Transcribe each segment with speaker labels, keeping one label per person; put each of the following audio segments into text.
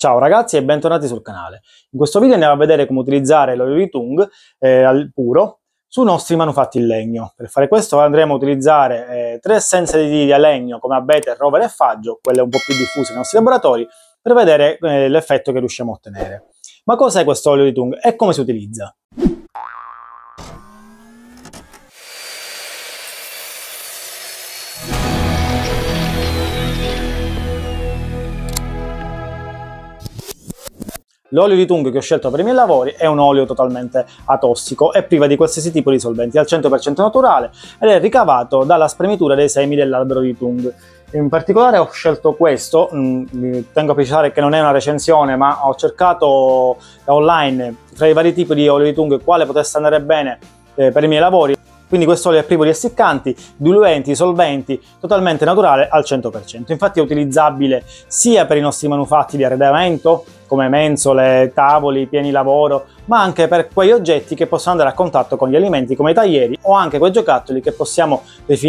Speaker 1: Ciao ragazzi e bentornati sul canale. In questo video andiamo a vedere come utilizzare l'olio di tung al puro sui nostri manufatti in legno. Per fare questo andremo a utilizzare tre essenze di legno come abete, rovere e faggio, quelle un po' più diffuse nei nostri laboratori, per vedere l'effetto che riusciamo a ottenere. Ma cos'è questo olio di tung e come si utilizza? L'olio di tung che ho scelto per i miei lavori è un olio totalmente atossico e priva di qualsiasi tipo di solventi, al 100% naturale ed è ricavato dalla spremitura dei semi dell'albero di tung. In particolare ho scelto questo, tengo a precisare che non è una recensione, ma ho cercato online tra i vari tipi di olio di tung quale potesse andare bene per i miei lavori. Quindi questo olio è privo di essiccanti, diluenti, solventi, totalmente naturale al 100%. Infatti è utilizzabile sia per i nostri manufatti di arredamento, come mensole, tavoli, piani lavoro, ma anche per quegli oggetti che possono andare a contatto con gli alimenti come i taglieri o anche quei giocattoli che possiamo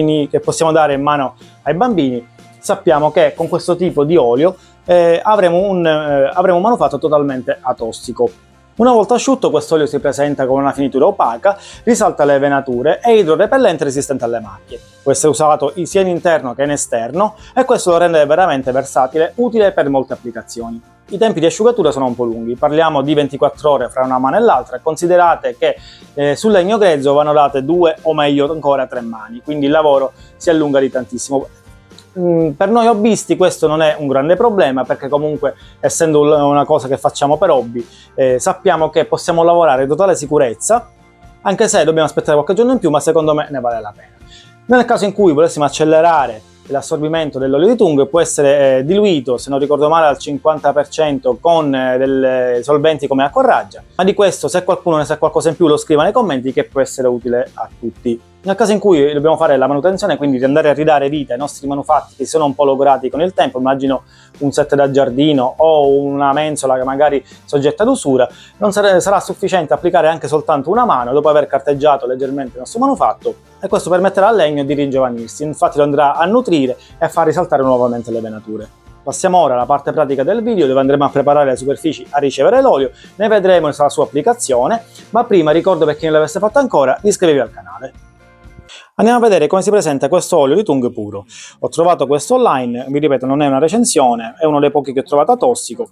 Speaker 1: dare in mano ai bambini. Sappiamo che con questo tipo di olio avremo un manufatto totalmente atossico. Una volta asciutto questo olio si presenta con una finitura opaca, risalta le venature, è idrorepellente e resistente alle macchie. Può essere usato sia in interno che in esterno e questo lo rende veramente versatile, utile per molte applicazioni. I tempi di asciugatura sono un po' lunghi, parliamo di 24 ore fra una mano e l'altra, considerate che sul legno grezzo vanno date 2 o meglio ancora 3 mani, quindi il lavoro si allunga di tantissimo. Per noi hobbisti questo non è un grande problema perché comunque essendo una cosa che facciamo per hobby sappiamo che possiamo lavorare in totale sicurezza, anche se dobbiamo aspettare qualche giorno in più, ma secondo me ne vale la pena. Nel caso in cui volessimo accelerare l'assorbimento dell'olio di tung può essere diluito, se non ricordo male, al 50% con dei solventi come acqua raggia, ma di questo se qualcuno ne sa qualcosa in più lo scriva nei commenti che può essere utile a tutti. Nel caso in cui dobbiamo fare la manutenzione, quindi di andare a ridare vita ai nostri manufatti che sono un po' logorati con il tempo, immagino un set da giardino o una mensola che magari soggetta ad usura, non sarà sufficiente applicare anche soltanto una mano dopo aver carteggiato leggermente il nostro manufatto e questo permetterà al legno di ringiovanirsi, infatti lo andrà a nutrire e a far risaltare nuovamente le venature. Passiamo ora alla parte pratica del video dove andremo a preparare le superfici a ricevere l'olio, ne vedremo la sua applicazione, ma prima ricordo per chi non l'avesse fatto ancora di iscrivervi al canale. Andiamo a vedere come si presenta questo olio di tung puro. Ho trovato questo online, vi ripeto non è una recensione, è uno dei pochi che ho trovato atossico.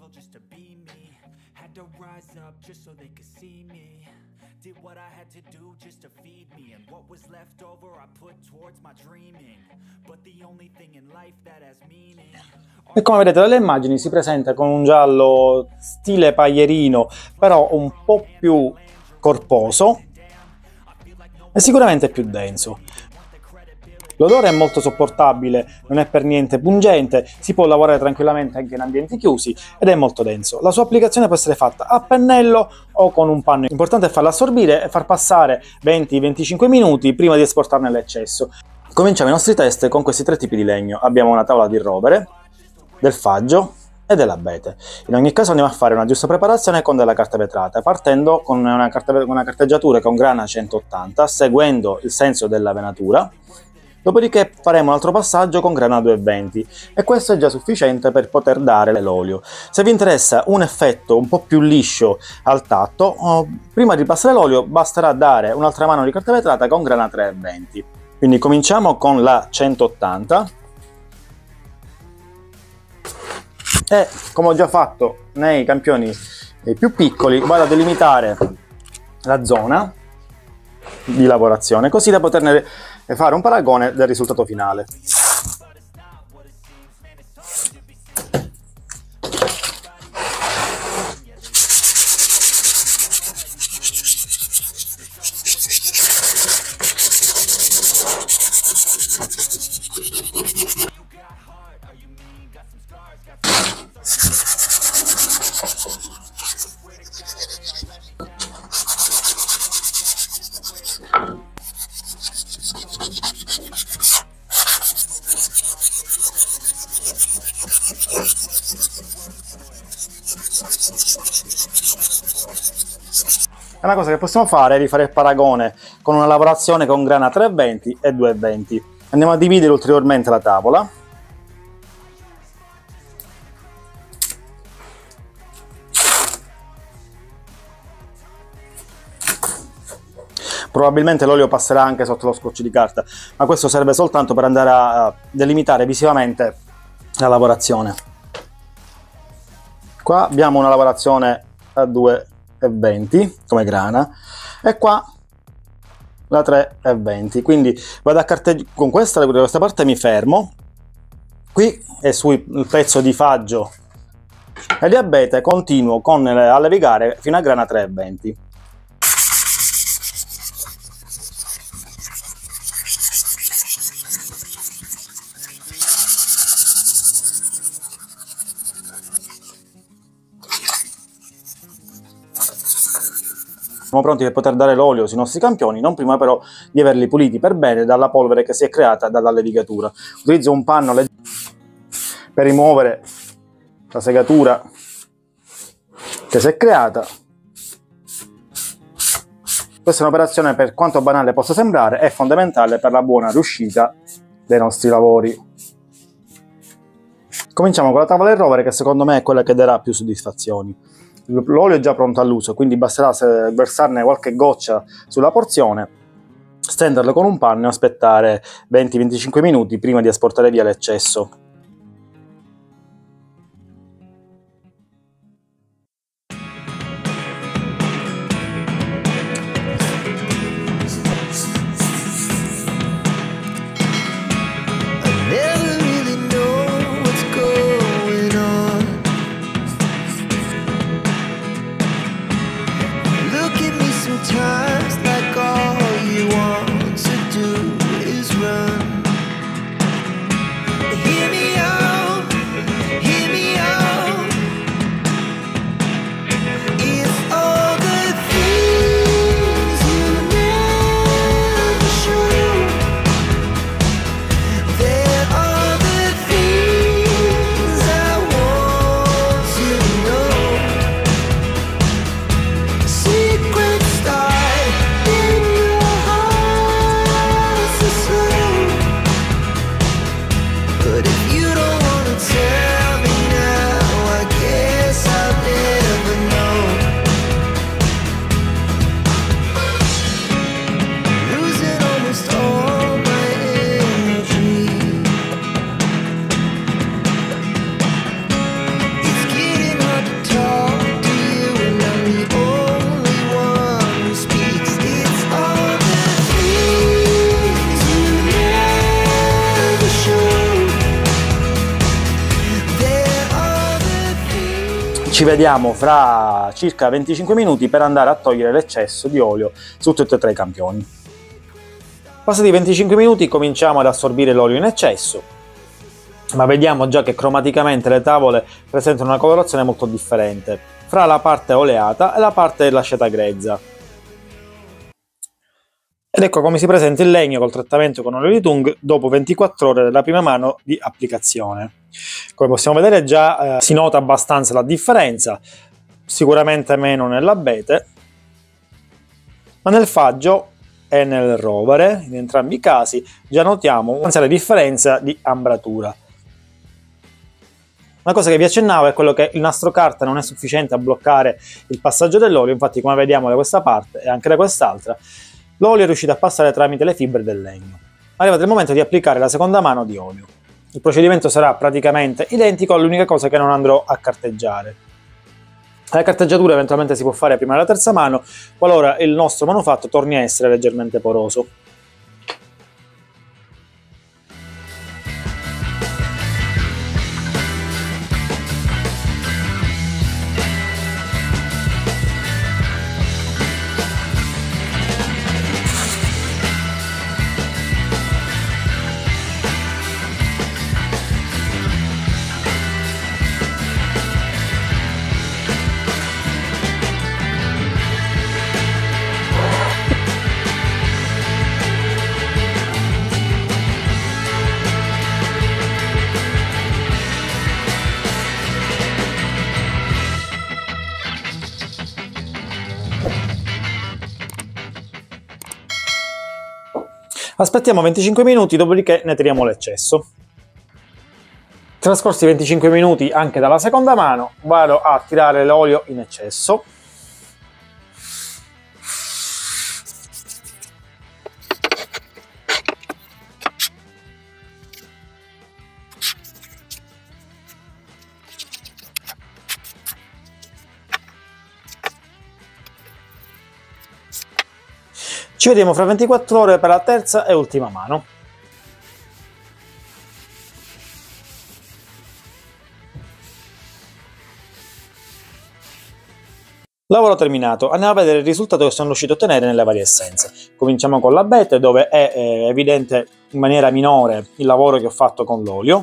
Speaker 1: E come vedete dalle immagini si presenta con un giallo stile paglierino, però un po' più corposo e sicuramente più denso. L'odore è molto sopportabile, non è per niente pungente, si può lavorare tranquillamente anche in ambienti chiusi ed è molto denso. La sua applicazione può essere fatta a pennello o con un panno. L'importante è farla assorbire e far passare 20-25 minuti prima di esportarne l'eccesso. Cominciamo i nostri test con questi tre tipi di legno. Abbiamo una tavola di rovere, del faggio e dell'abete. In ogni caso andiamo a fare una giusta preparazione con della carta vetrata, partendo con una carteggiatura con grana 180, seguendo il senso della venatura. Dopodiché faremo un altro passaggio con grana 220 e questo è già sufficiente per poter dare l'olio. Se vi interessa un effetto un po' più liscio al tatto, prima di passare l'olio basterà dare un'altra mano di carta vetrata con grana 320. Quindi cominciamo con la 180 e come ho già fatto nei campioni più piccoli vado a delimitare la zona di lavorazione così da poterne fare un paragone del risultato finale. E una cosa che possiamo fare è rifare il paragone con una lavorazione con grana 320 e 220. Andiamo a dividere ulteriormente la tavola. Probabilmente l'olio passerà anche sotto lo scotch di carta, ma questo serve soltanto per andare a delimitare visivamente la lavorazione. Qua abbiamo una lavorazione a 2,20 come grana e qua la 3,20, quindi vado a carteggiare con questa parte, mi fermo, qui e sul pezzo di faggio e di abete continuo a levigare fino a grana 3,20. Siamo pronti per poter dare l'olio sui nostri campioni, non prima però di averli puliti per bene dalla polvere che si è creata dalla levigatura. Utilizzo un panno per rimuovere la segatura che si è creata. Questa è un'operazione, per quanto banale possa sembrare, è fondamentale per la buona riuscita dei nostri lavori. Cominciamo con la tavola del rovere, che secondo me è quella che darà più soddisfazioni. L'olio è già pronto all'uso, quindi basterà versarne qualche goccia sulla porzione, stenderlo con un panno e aspettare 20-25 minuti prima di asportare via l'eccesso. Ci vediamo fra circa 25 minuti per andare a togliere l'eccesso di olio su tutti e tre i campioni. Passati 25 minuti cominciamo ad assorbire l'olio in eccesso, ma vediamo già che cromaticamente le tavole presentano una colorazione molto differente fra la parte oleata e la parte lasciata grezza. Ed ecco come si presenta il legno col trattamento con olio di tung dopo 24 ore della prima mano di applicazione. Come possiamo vedere già si nota abbastanza la differenza, sicuramente meno nell'abete, ma nel faggio e nel rovere, in entrambi i casi, già notiamo una differenza di ambratura. Una cosa che vi accennavo è quello che il nastro carta non è sufficiente a bloccare il passaggio dell'olio, infatti come vediamo da questa parte e anche da quest'altra, l'olio è riuscito a passare tramite le fibre del legno. Arriva il momento di applicare la seconda mano di olio. Il procedimento sarà praticamente identico, l'unica cosa che non andrò a carteggiare. La carteggiatura eventualmente si può fare prima della terza mano, qualora il nostro manufatto torni a essere leggermente poroso. Aspettiamo 25 minuti, dopodiché ne tiriamo l'eccesso. Trascorsi 25 minuti anche dalla seconda mano, vado a tirare l'olio in eccesso. Ci vediamo fra 24 ore per la terza e ultima mano. Lavoro terminato, andiamo a vedere il risultato che sono riuscito a ottenere nelle varie essenze. Cominciamo con l'abete, dove è evidente in maniera minore il lavoro che ho fatto con l'olio.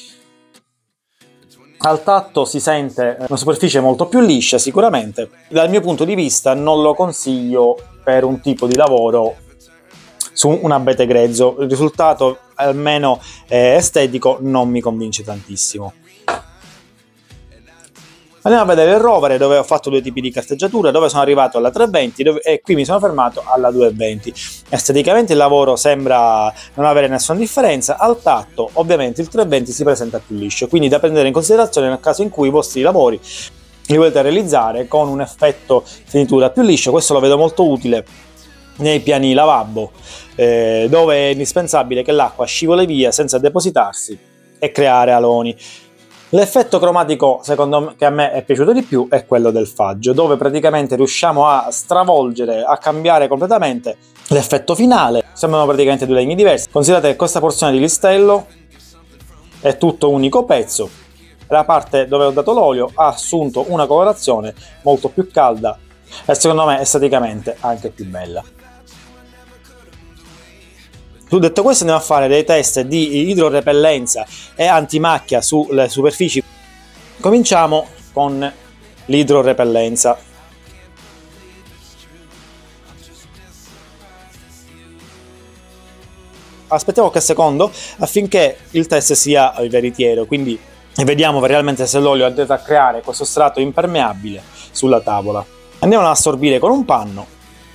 Speaker 1: Al tatto si sente una superficie molto più liscia sicuramente. Dal mio punto di vista non lo consiglio per un tipo di lavoro su un abete grezzo. Il risultato, almeno estetico, non mi convince tantissimo. Andiamo a vedere il rovere, dove ho fatto due tipi di carteggiatura, dove sono arrivato alla 320 e qui mi sono fermato alla 220. Esteticamente il lavoro sembra non avere nessuna differenza. Al tatto ovviamente il 320 si presenta più liscio, quindi da prendere in considerazione nel caso in cui i vostri lavori li volete realizzare con un effetto finitura più liscio. Questo lo vedo molto utile nei piani lavabo, dove è indispensabile che l'acqua scivoli via senza depositarsi e creare aloni. L'effetto cromatico, secondo me, che a me è piaciuto di più è quello del faggio, dove praticamente riusciamo a stravolgere, a cambiare completamente l'effetto finale. Sembrano praticamente due legni diversi. Considerate che questa porzione di listello è tutto un unico pezzo. La parte dove ho dato l'olio ha assunto una colorazione molto più calda e secondo me esteticamente anche più bella. Detto questo, andiamo a fare dei test di idrorepellenza e antimacchia sulle superfici. Cominciamo con l'idrorepellenza. Aspettiamo qualche secondo affinché il test sia veritiero, quindi vediamo realmente se l'olio è andato a creare questo strato impermeabile sulla tavola. Andiamo ad assorbire con un panno.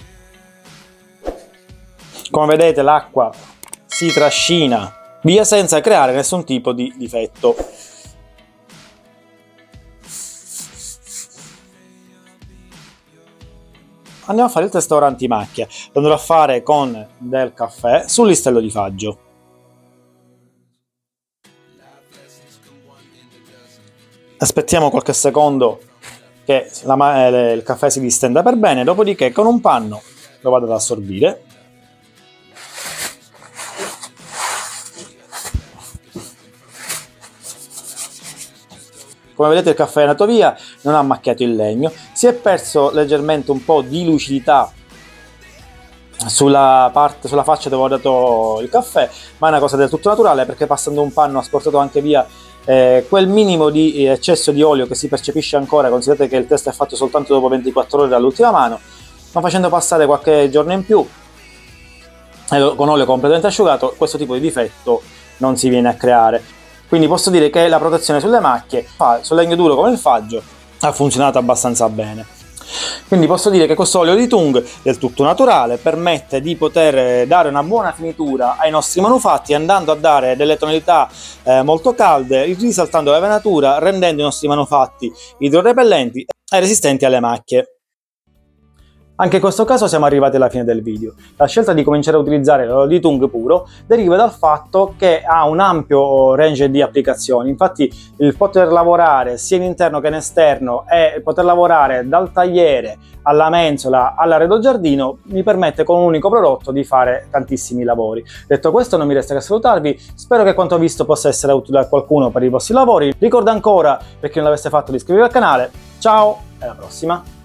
Speaker 1: Come vedete l'acqua si trascina via senza creare nessun tipo di difetto. Andiamo a fare il test ora antimacchia. Lo andrò a fare con del caffè sul listello di faggio. Aspettiamo qualche secondo che il caffè si distenda per bene, dopodiché con un panno lo vado ad assorbire. Come vedete il caffè è andato via, non ha macchiato il legno, si è perso leggermente un po' di lucidità sulla faccia dove ho dato il caffè, ma è una cosa del tutto naturale perché passando un panno ha sportato anche via quel minimo di eccesso di olio che si percepisce ancora. Considerate che il test è fatto soltanto dopo 24 ore dall'ultima mano, ma facendo passare qualche giorno in più con olio completamente asciugato questo tipo di difetto non si viene a creare. Quindi posso dire che la protezione sulle macchie, sul legno duro come il faggio, ha funzionato abbastanza bene. Quindi posso dire che questo olio di tung, del tutto naturale, permette di poter dare una buona finitura ai nostri manufatti, andando a dare delle tonalità molto calde, risaltando la venatura, rendendo i nostri manufatti idrorepellenti e resistenti alle macchie. Anche in questo caso siamo arrivati alla fine del video. La scelta di cominciare a utilizzare l'olio di tung puro deriva dal fatto che ha un ampio range di applicazioni. Infatti il poter lavorare sia in interno che in esterno e poter lavorare dal tagliere alla mensola all'arredo giardino mi permette con un unico prodotto di fare tantissimi lavori. Detto questo non mi resta che salutarvi, spero che quanto visto possa essere utile a qualcuno per i vostri lavori. Ricordo ancora, per chi non l'avesse fatto, di iscrivervi al canale. Ciao e alla prossima!